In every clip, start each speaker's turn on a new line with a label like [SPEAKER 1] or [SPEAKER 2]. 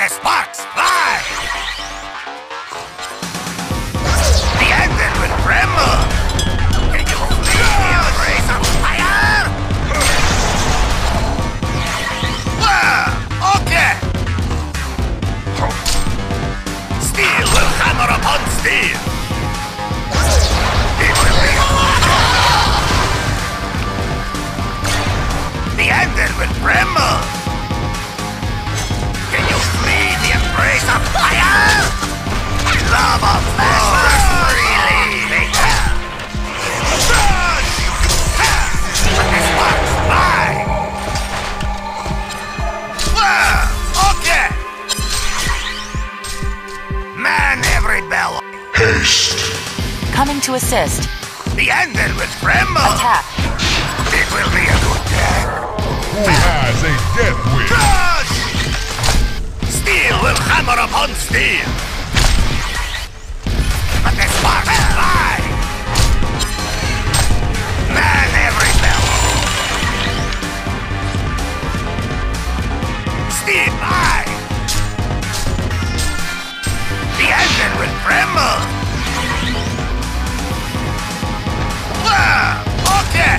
[SPEAKER 1] the sparks fly! The engine will tremble! Can you flee the embrace of fire? Okay! Steel will hammer upon steel! It will be the engine will tremble! Can you flee the embrace of fire? Lava flashes freely! But the sparks fly! Okay! Man every bellow!
[SPEAKER 2] Haste!
[SPEAKER 3] Coming to assist.
[SPEAKER 1] The engine will tremble!
[SPEAKER 3] Attack.
[SPEAKER 1] It will be a good day!
[SPEAKER 2] Who has a death wish?
[SPEAKER 1] Crush! Steel will hammer upon steel! But the sparks fly! Man every bellow! Steel fly! The engine will tremble! Okay!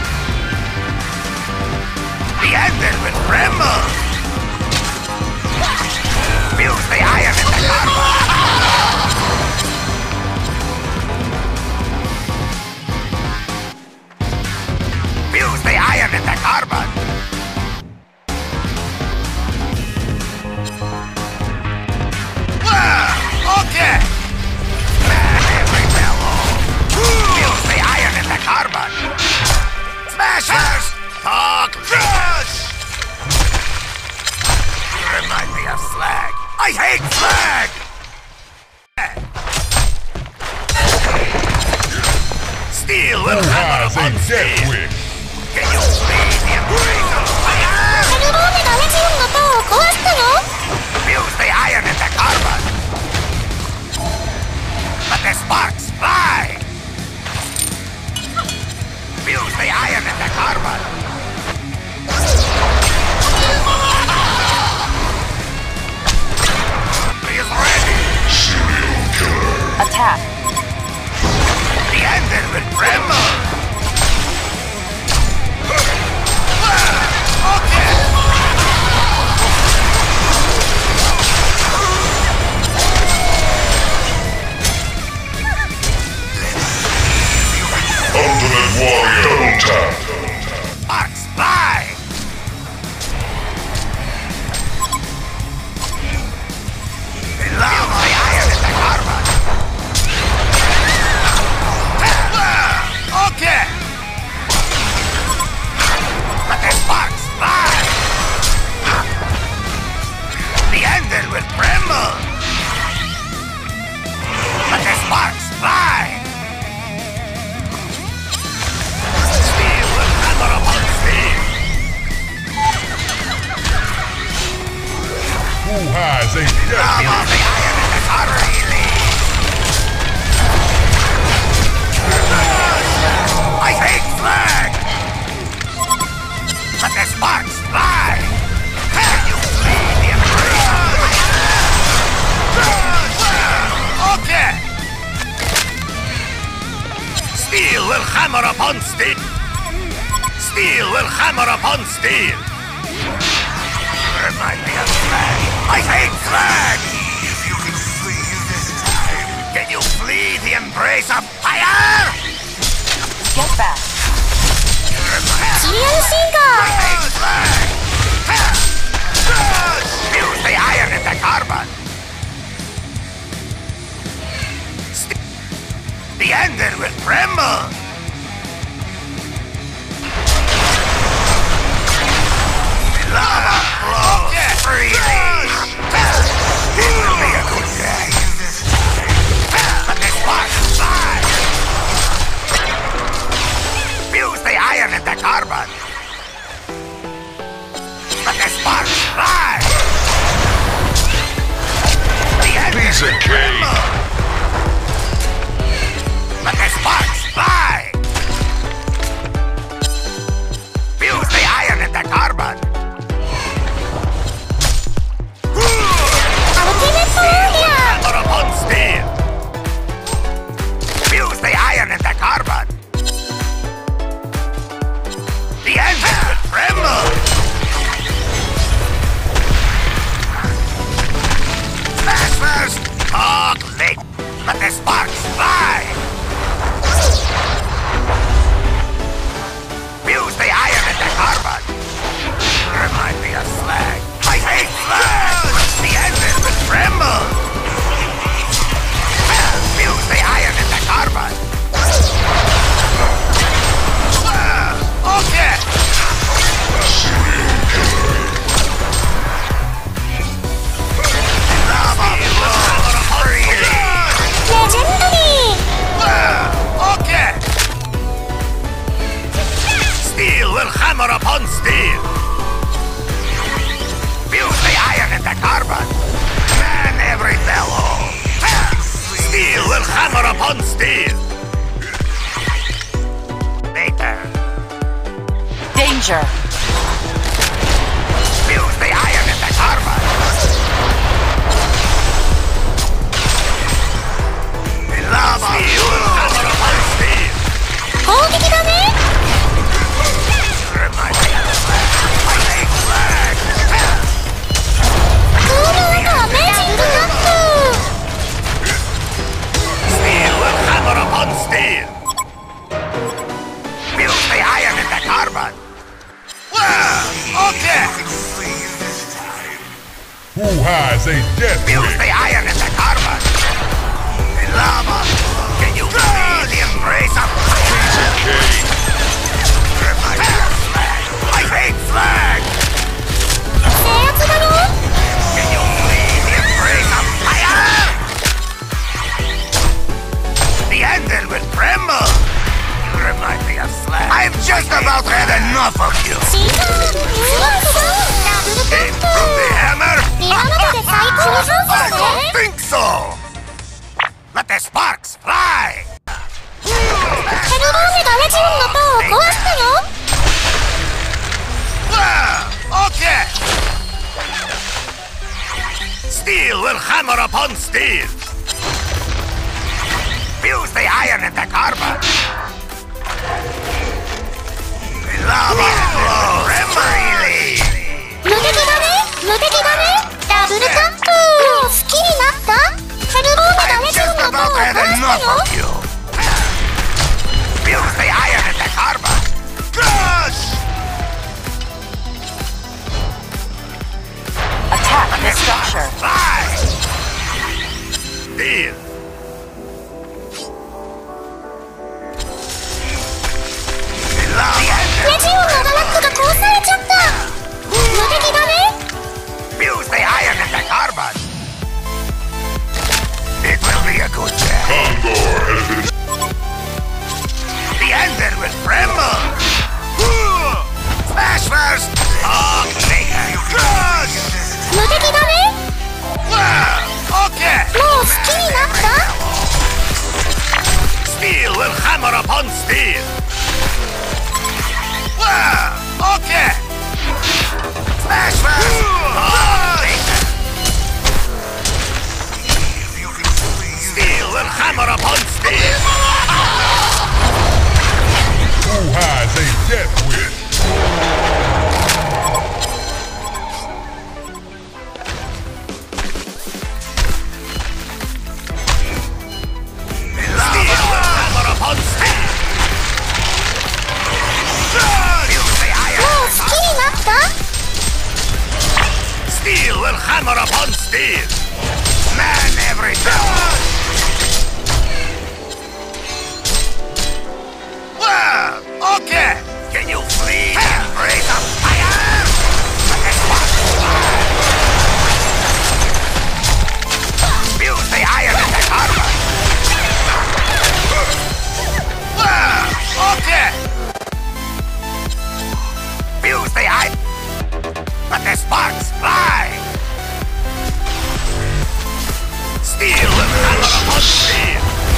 [SPEAKER 1] The engine will tremble! Fuse the iron in the carbon! Fuse the iron in the carbon! Okay! Man every bellow! Fuse the iron in the carbon! Smashers! Talk crush! You remind me of slag. I hate slag! Steel will
[SPEAKER 2] Who
[SPEAKER 1] hammer
[SPEAKER 2] has a
[SPEAKER 1] upon
[SPEAKER 2] death
[SPEAKER 1] steel!
[SPEAKER 2] wish?
[SPEAKER 1] Can you flee the embrace of fire?
[SPEAKER 4] アルボーネがレジオンの塔を壊したの？
[SPEAKER 1] Fuse the iron in the carbon! But the sparks fly! Fuse the iron in the carbon! He's ready!
[SPEAKER 2] Serial killer.
[SPEAKER 3] Attack.
[SPEAKER 1] The engine will tremble! Okay!
[SPEAKER 2] Ultimate Warrior. Double tap.
[SPEAKER 1] Sparks fly! Love the iron in the carbon! Okay! But the sparks fly! The engine will tremble! But the sparks fly! Steel will hammer upon steel!
[SPEAKER 2] Who has a death
[SPEAKER 1] Love of
[SPEAKER 2] wish?
[SPEAKER 1] the iron in the carbon! I hate slag! But the sparks fly! Can you flee the embrace of fire? Okay! Steel will hammer upon steel! Steel will hammer upon steel! Remind me of slag! I hate slag! If you can flee this time, can you flee the embrace of fire?
[SPEAKER 3] Get back.
[SPEAKER 4] シリアルシンガー。
[SPEAKER 1] Fuse the iron in the carbon! The engine will tremble! Lava flows freely! It will be a good day! But the sparks fly! Fuse the iron in the carbon! But the sparks fly! The engine
[SPEAKER 2] Piece of
[SPEAKER 1] will
[SPEAKER 2] cake.
[SPEAKER 1] tremble! But the sparks fly! Fuse the iron in the carbon! Fuse the iron in the carbon. The lava will hammer upon steel.
[SPEAKER 4] 攻撃だね。
[SPEAKER 1] Remind me of the flag. I take flag.
[SPEAKER 4] クールアメージングカップ。
[SPEAKER 1] Steel will hammer upon steel. Fuse the iron in the carbon. Well, okay.
[SPEAKER 2] Who has a death
[SPEAKER 1] Fuse
[SPEAKER 2] wish?
[SPEAKER 1] the iron in the carbon. The lava. Can you feel the embrace of fire? Remind me of flag. I hate flag.
[SPEAKER 4] 制圧だよ。
[SPEAKER 1] Can you feel the embrace of fire? The ending will tremble. You remind me of slag. I've just about had enough of you.
[SPEAKER 4] シーザーニューワークだ。ダブルカ
[SPEAKER 1] Aim
[SPEAKER 4] ッ
[SPEAKER 1] from the
[SPEAKER 4] プ。
[SPEAKER 1] hammer.
[SPEAKER 4] 今ので最高のチャンス
[SPEAKER 1] I
[SPEAKER 4] だ
[SPEAKER 1] don't
[SPEAKER 4] ね。
[SPEAKER 1] think so. Let the sparks fly.
[SPEAKER 4] ヘルボーネがレジオンの塔を壊したよ。
[SPEAKER 1] Well, okay. Steel will hammer upon steel. Fuse the iron in the carbon. The lava flows freely.
[SPEAKER 4] 無敵だね。無敵だね。ダブルカップ。もう好きになった。ヘルボーネが
[SPEAKER 1] I've
[SPEAKER 4] レジオン
[SPEAKER 1] just
[SPEAKER 4] の塔を
[SPEAKER 1] about
[SPEAKER 4] 壊
[SPEAKER 1] had
[SPEAKER 4] した
[SPEAKER 1] enough
[SPEAKER 4] よ。
[SPEAKER 1] of you. Fuse the iron in the carbon. Crush!
[SPEAKER 3] Attack this structure.
[SPEAKER 1] Fly! Steel. The lava
[SPEAKER 4] レジオンのガラックが壊されちゃった。無敵だね。
[SPEAKER 1] Fuse the iron in the carbon. It will be a good job.
[SPEAKER 2] Condor has been
[SPEAKER 1] The ender will tremble. Smash first. Talk later. Crush.
[SPEAKER 4] 無敵だね。
[SPEAKER 1] Well, okay.
[SPEAKER 4] もう好きになった。
[SPEAKER 1] Steel will hammer upon steel. Well, okay. Smash first. Talk later. Steel will hammer upon steel.
[SPEAKER 2] who has a death wish?
[SPEAKER 1] Steel will hammer upon steel. Fuse the
[SPEAKER 4] も
[SPEAKER 1] iron.
[SPEAKER 4] う好きになった。
[SPEAKER 1] Steel will hammer upon steel. Man every time. Well, okay. Can you flee the embrace of fire? Fuse the iron in the carbon. Well, okay. Fuse the iron. Let the sparks fly! Steel will hammer upon steel!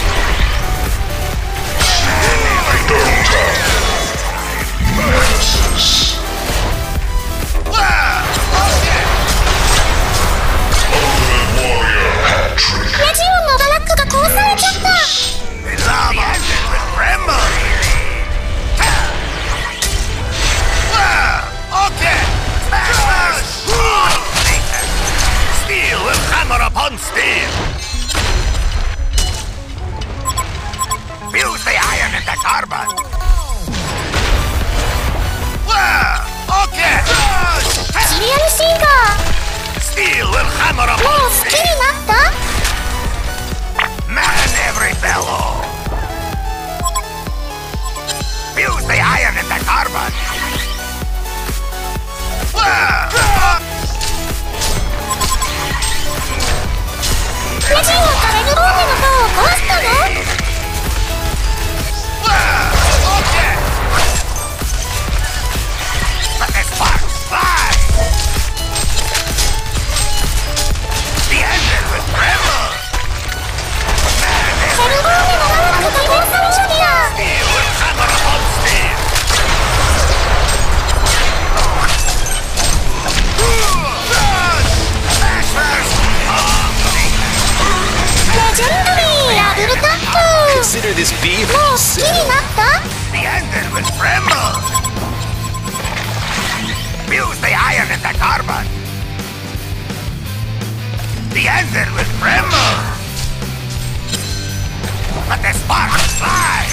[SPEAKER 2] Nemesis.
[SPEAKER 1] Well, okay!
[SPEAKER 2] Ultimate Warrior hat trick.
[SPEAKER 4] レジオンのガラックが壊されちゃった。
[SPEAKER 1] The lava will tremble! Well, okay! Steel will hammer upon steel!
[SPEAKER 5] consider this beef
[SPEAKER 4] もう好きになった
[SPEAKER 1] The ender will tremble! Fuse the iron in the carbon! The ender will tremble! But the sparks fly!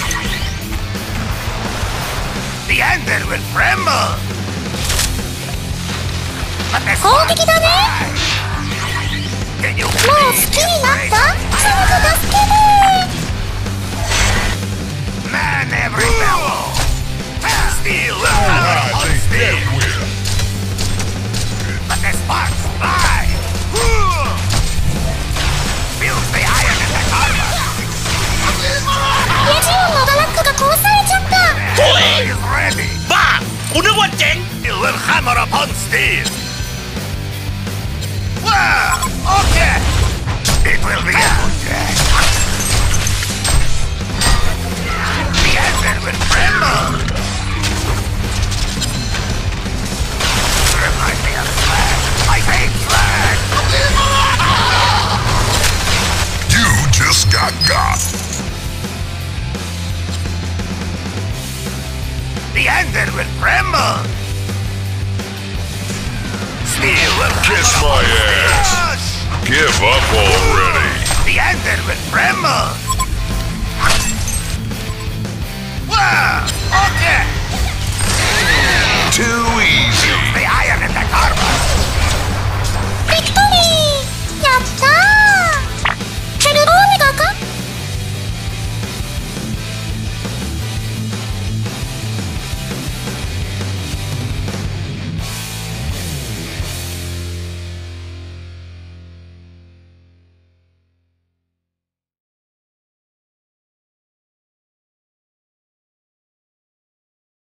[SPEAKER 1] The ender will tremble! But the
[SPEAKER 4] 攻
[SPEAKER 1] sparks
[SPEAKER 4] 撃だね
[SPEAKER 1] fly! Can you
[SPEAKER 4] もう好
[SPEAKER 1] please
[SPEAKER 4] きになっ
[SPEAKER 1] embrace
[SPEAKER 4] た早く助けて
[SPEAKER 1] man every bellow? Steel will
[SPEAKER 2] Who
[SPEAKER 1] hammer
[SPEAKER 2] has
[SPEAKER 1] upon
[SPEAKER 2] a
[SPEAKER 1] steel!
[SPEAKER 2] death wish?
[SPEAKER 1] But the sparks fly! Fuse the iron in the carbon!
[SPEAKER 4] レジオンのガラックが殺されちゃった
[SPEAKER 1] Hammer is ready!
[SPEAKER 5] บ้ากูนึกว่าเจ๋ง
[SPEAKER 1] Steel will hammer upon steel! Well, okay! It will be a good day! The ender will tremble! Remind me of slag! I hate slag!
[SPEAKER 2] You just got.
[SPEAKER 1] The ender will tremble! Steel will
[SPEAKER 2] Kiss
[SPEAKER 1] hammer
[SPEAKER 2] my
[SPEAKER 1] upon
[SPEAKER 2] ass.
[SPEAKER 1] steel.
[SPEAKER 2] Give up already.
[SPEAKER 1] The ender will tremble! Well, okay!
[SPEAKER 2] Too easy.
[SPEAKER 1] The